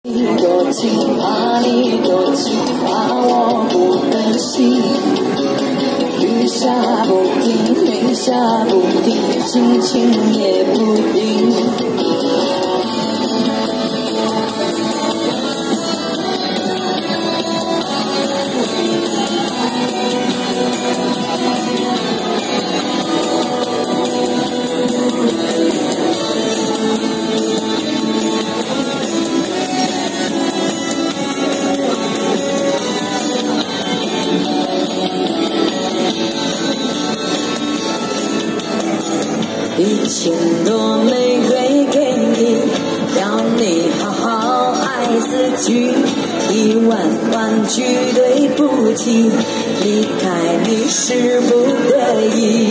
多情，怕你多情，怕我不忍心。雨下不停，雨下不停，心情也不定。1000朵玫瑰给你，要你好好爱自己。1万万句对不起，离开你是不得已。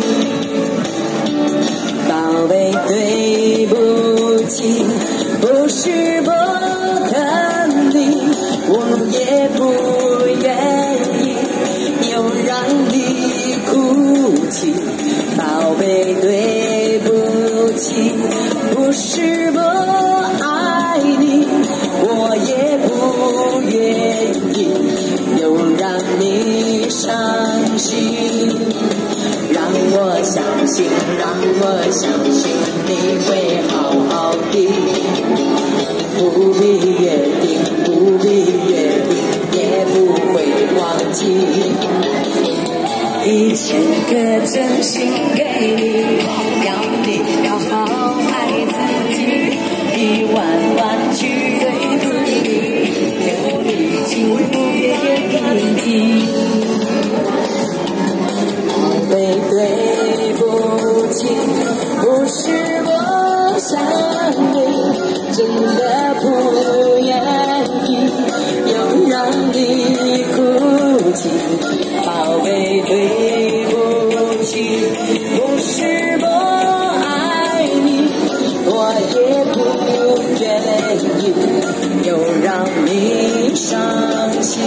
宝贝，对不起，不是不疼你，我也不愿意又让你哭泣。宝贝，对不起，不是不爱你，我也不愿意又让你伤心。让我相信，让我相信你会好好的，不必约定，不必约定，也不会忘记。1000个真心给你，要你好好爱自己。1万万句对不起，有你请不别惦记。宝贝，对不起，不是我想你，真的不愿意又让你哭泣。宝贝，对不起，不是不爱你，我也不愿意又让你伤心。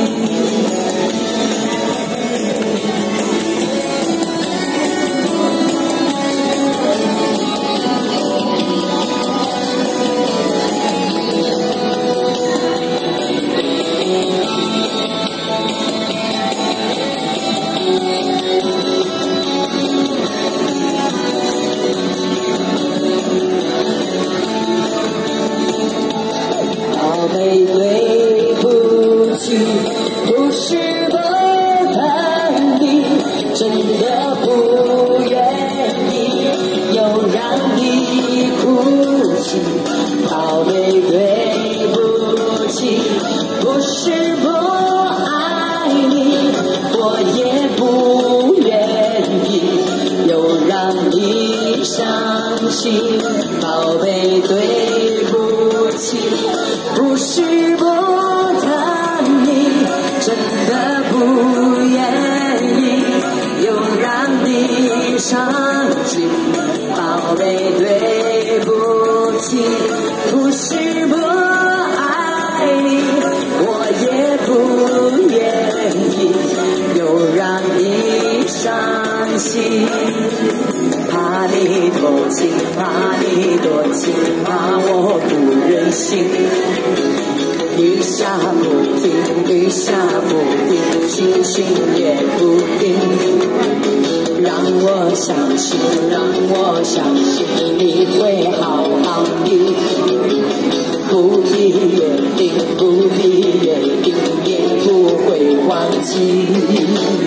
宝贝，对不起，不是不疼你，真的不愿意又让你哭泣。宝贝，对不起，不是不爱你，我也不愿意又让你伤心。宝贝，对不起，不是不疼你，真的不愿意又让你伤心。宝贝，对不起，不是不爱你，我也不愿意又让你伤心。怕你多情，怕你多情，怕我不忍心。雨下不停，雨下不停，心情也不定。让我相信，让我相信你会好好的，不必约定，不必约定，也不会忘记。